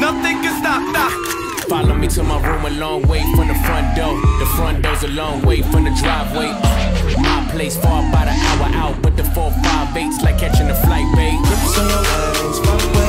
nothing can stop, nah. Follow me to my room, a long way from the front door. The front door's a long way from the driveway. My place far about an hour out, but the 458's like catching a flight, babe. Grips on your legs, my way.